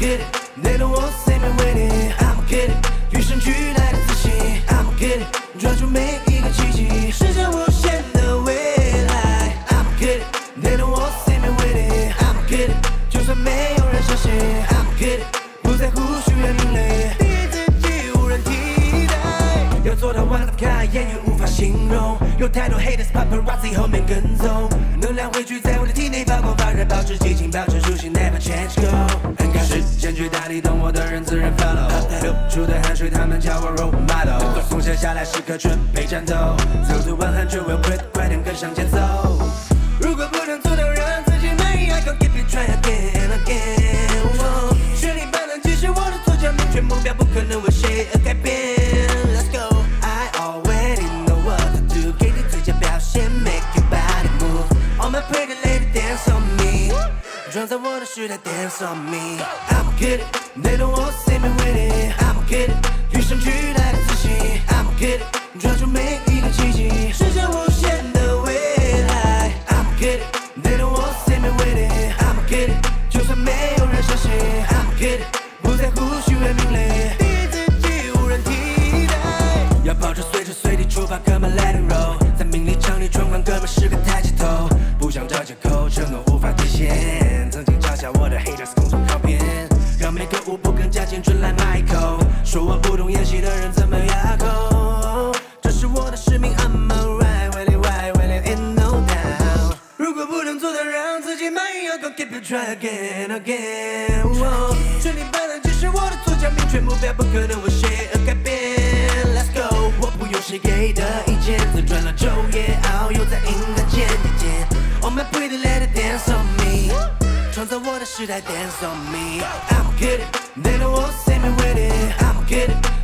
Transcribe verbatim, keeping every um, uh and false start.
get it， they don't want see me waiting。I'ma get it， 与生俱来的自信。I'ma get it， 抓住每一个奇迹，实现无限的未来。I'ma get it，they don't want see me waiting。I'ma get it， 就算没有人相信。I'ma get it， 不在乎虚伪名利，第一自己无人替代。要做到完开，言语无法形容。有太多 haters paparazzi 后面跟踪，能量汇聚在我的体内，发光发热，保持激情，保持初心 ，never change go。很感时间巨大，理懂我的人自然 follow。流出的汗水，他们叫我 role model。松懈下来，时刻准备战斗，走出万寒就 will quit， 快点跟上节奏。如果不能做到让自己满意 ，I gon' keep it try again and again。绚丽斑斓，即使我的左脚明确目标，不可能为谁而改变。Let's go。I already know what to do， 给你最佳表现 ，make your body move。All my pretty lady dance on me， 装在我的时代 dance on me。I'ma get it，they don't want see me waiting。I'ma get it， 与生俱来的自信。I'ma get it， 抓住每一个奇迹，实现无限的未来。I'ma get it，they don't want see me waiting。I'ma get it， 就算没有人相信。I'ma get it， 不在乎虚伪名利，第一自己无人替代。要保持随时随地出发，哥们 let it roll， 在名利场里闯关，哥们是个抬起头，不想找借口，承诺无法兑现。曾经嘲笑我的 haters 公众靠边，让每个舞步更加精准来买一口，说我不懂演戏的人怎么哑口？这是我的使命 ，I'm alright， really right， really in no doubt。如果不能做到让自己满意，要 go keep it try again again。绚丽斑斓，即使我的左脚明确目标，不可能为谁而改变。Let's go， 我不用谁给的意见，自转了昼夜遨游在音乐间地间。All my pretty lady dance on me， 创造我的时代 dance on me。I'ma get it，they don't want see me waiting。I'ma get it。